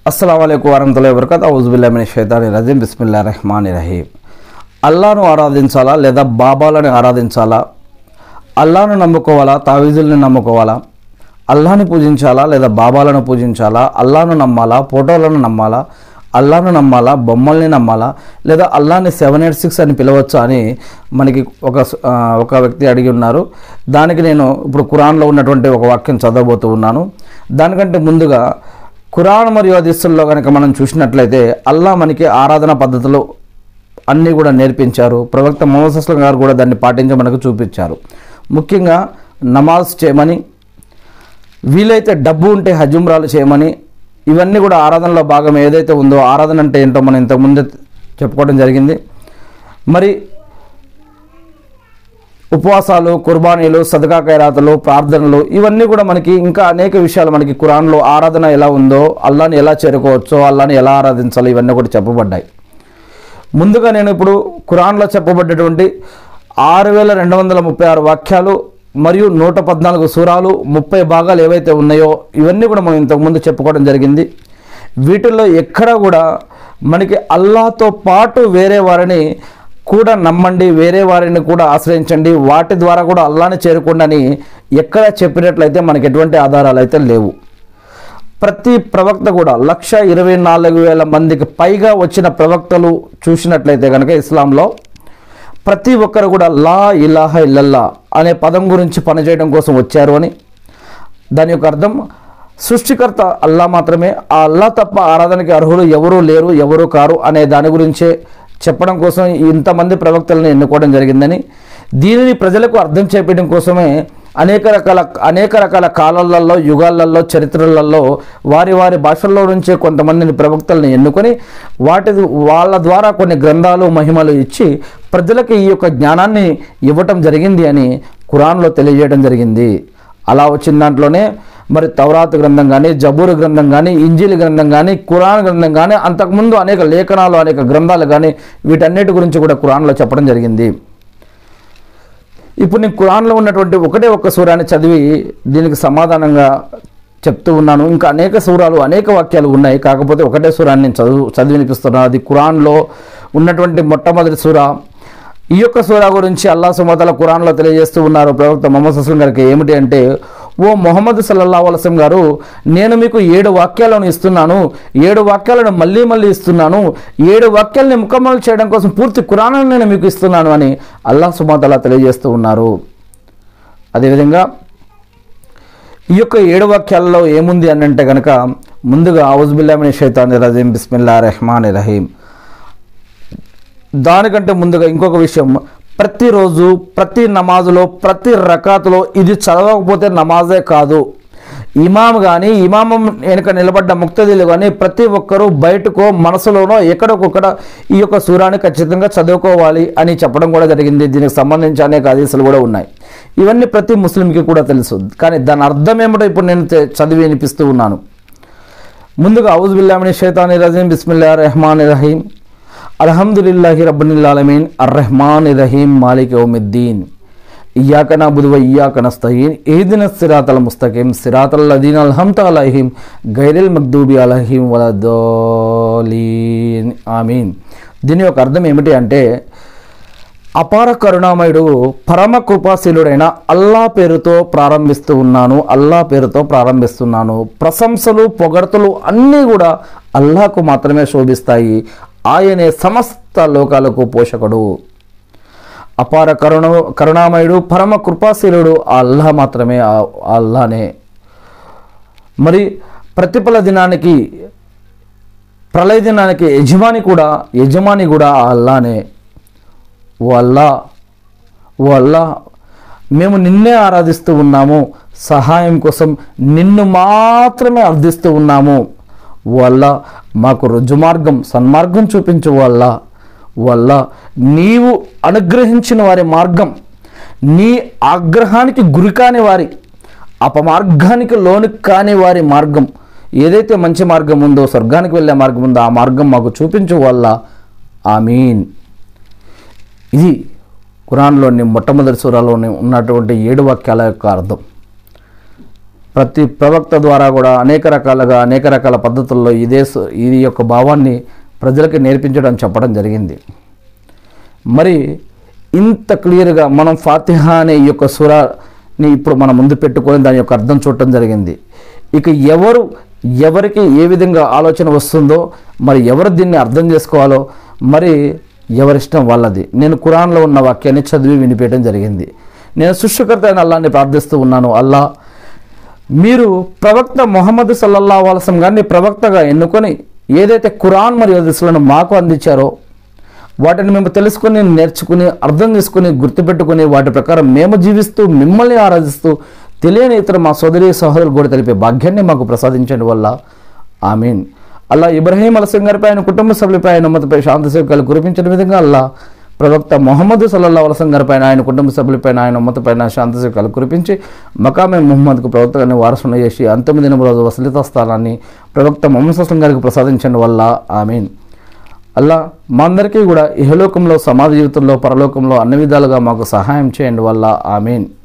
అస్సలాము అలైకుం వరహ్మతుల్లాహి వబరకాతుహు. ఔజు బిల్లాహి మినష్ షైతానిర్ రజీం. బిస్మిల్లాహిర్ రహ్మానిర్ రహీం. అల్లాహ్ను ఆరాధించాలా లేదా బాబాలను ఆరాధించాలా? అల్లాహ్ను నమ్ముకోవాలా తావీజుల్ని నమ్ముకోవాలా? అల్లాహ్ని పూజించాలా లేదా బాబాలను పూజించాలా? అల్లాహ్ను నమ్మాలా ఫోటోలను నమ్మాలా? అల్లాహ్ను నమ్మాలా బొమ్మల్ని నమ్మాలా? లేదా అల్లాహ్ని 786 అని పిలవచ్చా అని మనకి ఒక వ్యక్తి అడిగి ఉన్నారు. దానికి నేను ఇప్పుడు ఖురాన్లో ఉన్నటువంటి ఒక వాక్యం చదవబోతూ ఉన్నాను. దానికంటే ముందుగా ఖురాన్ మరియు హదీసుల్లో కనుక మనం చూసినట్లయితే అల్లాహ్ మనకి ఆరాధన పద్ధతులు అన్నీ కూడా నేర్పించారు. ప్రవక్త ముహమ్మద్ సల్లల్లాహు అలైహి వసల్లం గారు కూడా దాన్ని పాటించి మనకు చూపించారు. ముఖ్యంగా నమాజ్ చేయమని, వీలైతే డబ్బు ఉంటే హజ్జుమ్రాలు చేయమని, ఇవన్నీ కూడా ఆరాధనలో భాగం ఏదైతే ఉందో ఆరాధన అంటే ఏంటో మనం ఇంతకుముందే చెప్పుకోవడం జరిగింది. మరి ఉపవాసాలు, కుర్బానీలు, సదకా ఖైరాతులు, ప్రార్థనలు ఇవన్నీ కూడా మనకి ఇంకా అనేక విషయాలు మనకి ఖురాన్లో ఆరాధన ఎలా ఉందో, అల్లాహ్ని ఎలా చేరుకోవచ్చో, అల్లాహ్ని ఎలా ఆరాధించాలో ఇవన్నీ కూడా చెప్పబడ్డాయి. ముందుగా నేను ఇప్పుడు ఖురాన్లో చెప్పబడ్డటువంటి 6236 వాక్యాలు మరియు 114 సూరాలు 30 భాగాలు ఏవైతే ఉన్నాయో ఇవన్నీ కూడా మనం ఇంతకుముందు చెప్పుకోవడం జరిగింది. వీటిల్లో ఎక్కడ కూడా మనకి అల్లాహ్తో పాటు వేరే వారిని కూడా నమ్మండి, వేరే వారిని కూడా ఆశ్రయించండి, వాటి ద్వారా కూడా అల్లాహ్ని చేరుకోండి అని ఎక్కడ చెప్పినట్లయితే మనకి ఎటువంటి ఆధారాలు అయితే లేవు. ప్రతి ప్రవక్త కూడా 124,000 మందికి పైగా వచ్చిన ప్రవక్తలు చూసినట్లయితే కనుక ఇస్లాంలో ప్రతి ఒక్కరు కూడా లా ఇలాహ ఇల్లల్లా అనే పదం గురించి పనిచేయడం కోసం వచ్చారు అని, దాని యొక్క అర్థం సృష్టికర్త అల్లా మాత్రమే, ఆ అల్లా తప్ప ఆరాధనకి అర్హులు ఎవరూ లేరు, ఎవరూ కారు అనే దాని గురించే చెప్పడం కోసం ఇంతమంది ప్రవక్తలను ఎన్నుకోవడం జరిగిందని, దీనిని ప్రజలకు అర్థం చేపించడం కోసమే అనేక రకాల కాలాలలో, యుగాలలో, చరిత్రలలో వారి భాషల్లో నుంచే కొంతమందిని ప్రవక్తలను ఎన్నుకొని వాళ్ళ ద్వారా కొన్ని గ్రంథాలు మహిమలు ఇచ్చి ప్రజలకు ఈ యొక్క జ్ఞానాన్ని ఇవ్వటం జరిగింది అని ఖురాన్లో తెలియజేయడం జరిగింది. అలా వచ్చిన దాంట్లోనే మరి తౌరాత్ గ్రంథం కానీ, జబూర్ గ్రంథం కానీ, ఇంజీల్ గ్రంథం కానీ, ఖురాన్ గ్రంథం కానీ, అంతకుముందు అనేక లేఖనాలు, అనేక గ్రంథాలు కానీ వీటన్నిటి గురించి కూడా ఖురాన్లో చెప్పడం జరిగింది. ఇప్పుడు నేను ఖురాన్లో ఉన్నటువంటి ఒక్క సూరాన్ని చదివి దీనికి సమాధానంగా చెప్తూ ఉన్నాను. ఇంకా అనేక సూరాలు, అనేక వాక్యాలు ఉన్నాయి. కాకపోతే ఒకటే సూరాన్ని నేను చదివి వినిపిస్తున్నాను. అది ఖురాన్లో ఉన్నటువంటి మొట్టమొదటి సూరా. ఈ యొక్క సూరా గురించి అల్లాహ్ సుబ్హానహు వ తఆలా ఖురాన్లో తెలియజేస్తూ ఉన్నారు ప్రవక్త ముహమ్మద్ సల్లల్లాహు అలైహి వసల్లం గారికి. ఏమిటి అంటే, ఓ ముహమ్మద్ సల్లల్లాహు అలైహి వసల్లం గారు, నేను మీకు 7 వాక్యాలను ఇస్తున్నాను, 7 వాక్యాలను మళ్ళీ ఇస్తున్నాను, 7 వాక్యాలని ముకమ్మలు చేయడం కోసం పూర్తి ఖురాన్ను నేను మీకు ఇస్తున్నాను అని అల్లాహ్ సుబ్హానహు వ తఆలా తెలియజేస్తూ ఉన్నారు. అదేవిధంగా ఈ యొక్క 7 వాక్యాలలో ఏముంది అని అంటే కనుక, ముందుగా ఔజు బిల్లాహి మినష్ షైతానిర్ రజీం. బిస్మిల్లాహిర్ రహ్మానిర్ రహీం. దానికంటే ముందుగా ఇంకొక విషయం, ప్రతిరోజు ప్రతి నమాజులో ప్రతి రకాతులో ఇది చదవకపోతే నమాజే కాదు. ఇమాం కానీ, ఇమామం వెనుక నిలబడ్డ ముక్తదీలు కానీ ప్రతి ఒక్కరూ బయటకో మనసులోనో ఎక్కడొక్కడ ఈ యొక్క సూరాన్ని ఖచ్చితంగా చదువుకోవాలి అని చెప్పడం కూడా జరిగింది. దీనికి సంబంధించి అనేక హదీసులు కూడా ఉన్నాయి. ఇవన్నీ ప్రతి ముస్లింకి కూడా తెలుసు. కానీ దాని అర్థం ఏమిటో ఇప్పుడు నేను చదివి వినిపిస్తూ ఉన్నాను. ముందుగా ఔజు బిల్లాహి మినష్ షైతానిర్ రజీం. బిస్మిల్లాహిర్ రహ్మానిర్ రహీం. అల్హమ్దులిల్లాహి రబ్బిల్ ఆలమీన్ అర్రహ్మానిర్ రహీం మాలికి యౌమిద్దీన్ ఇయ్యాక నఅబుదు వ ఇయ్యాక నస్తഈన్ ఇహ్దినస్ సిరాతల్ ముస్తఖీం సిరాతల్ లదీన అన్అమ్త అలైహిం గైరిల్ మగ్దూబి అలైహిం వలద్దలీన్ ఆమీన్. దీని యొక్క అర్థం ఏమిటి అంటే, అపార కరుణామయుడు పరమ కృపాశీలుడైన అల్లా పేరుతో ప్రారంభిస్తున్నాను. ప్రశంసలు, పొగడ్తలు అన్నీ కూడా అల్లాహకు మాత్రమే శోభిస్తాయి. ఆయనే సమస్త లోకాలకు పోషకుడు. అపార కరుణామయుడు పరమ కృపాశీలుడు ఆ అల్లాహ్ మాత్రమే, అల్లానే. మరి ప్రతిఫల దినానికి, ప్రళయ దినానికి యజమాని కూడా ఆ అల్లానే. ఓ అల్లా, మేము నిన్నే ఆరాధిస్తూ ఉన్నాము, సహాయం కోసం నిన్ను మాత్రమే అర్థిస్తూ ఉన్నాము. ఓ అల్లా, మాకు రుజుమార్గం, సన్మార్గం చూపించు. ఓ అల్లా, నీవు అనుగ్రహించిన వారి మార్గం, నీ ఆగ్రహానికి గురి కాని వారి, అపమార్గానికి లోను కాని వారి మార్గం, ఏదైతే మంచి మార్గం ఉందో, స్వర్గానికి వెళ్ళే మార్గం ఉందో ఆ మార్గం మాకు చూపించు. అల్లా ఆమీన్. ఇది ఖురాన్లోని మొట్టమొదటి సూరాలోని ఉన్నటువంటి 7 వాక్యాల యొక్క అర్థం. ప్రతి ప్రవక్త ద్వారా కూడా అనేక రకాల పద్ధతుల్లో ఈ యొక్క భావాన్ని ప్రజలకి నేర్పించడం చెప్పడం జరిగింది. మరి ఇంత క్లియర్గా మనం ఫాతిహా అనే ఈ యొక్క సూరాని ఇప్పుడు మనం ముందు పెట్టుకొని దాని యొక్క అర్థం చూడటం జరిగింది. ఇక ఎవరికి ఏ విధంగా ఆలోచన వస్తుందో, మరి ఎవరు దీన్ని అర్థం చేసుకోవాలో మరి ఎవరిష్టం వాళ్ళది. నేను ఖురాన్లో ఉన్న వాక్యాన్ని చదివి వినిపించడం జరిగింది. నేను సృష్టికర్త అయిన అల్లాహ్ని ప్రార్థిస్తూ ఉన్నాను, అల్లా మీరు ప్రవక్త ముహమ్మద్ సల్లల్లాహు అలైహి వసల్లం గారిని ప్రవక్తగా ఎన్నుకొని ఏదైతే ఖురాన్ మరియు హదీసులను మాకు అందించారో వాటిని మేము తెలుసుకొని, నేర్చుకుని, అర్థం చేసుకుని, గుర్తుపెట్టుకుని వాటి ప్రకారం మేము జీవిస్తూ మిమ్మల్ని ఆరాధిస్తూ తెలియని ఇతర మా సోదరులు కూడా తెలిపే భాగ్యాన్ని మాకు ప్రసాదించండి వల్ల ఆమీన్. అల్లా ఇబ్రాహీం అలైహిస్సలాం గారిపై, ఆయన కుటుంబ సభ్యులపై, ఆయన ఉమ్మతిపై శాంతి సేవకాలు కురిపించిన విధంగా అల్లా ప్రవక్త ముహమ్మద్ సల్లల్లాహు అలైహి వసల్లం గారిపైన, ఆయన కుటుంబ సభ్యులపైన, ఆయన ఉమ్మతిపైన శాంతి సేవకాలు కురిపించి మకామే ముహమ్మద్కు ప్రవక్తగానే వారసును చేసి అంతిమ దినం రోజు వసలిత స్థానాన్ని ప్రవక్త ముహమ్మద్ సల్లల్లాహు గారికి ప్రసాదించండి వల్ల ఆమీన్. అల్లా మా అందరికీ కూడా ఇహలోకంలో, సమాజ జీవితంలో, పరలోకంలో అన్ని విధాలుగా మాకు సహాయం చేయండి వల్ల ఆమీన్.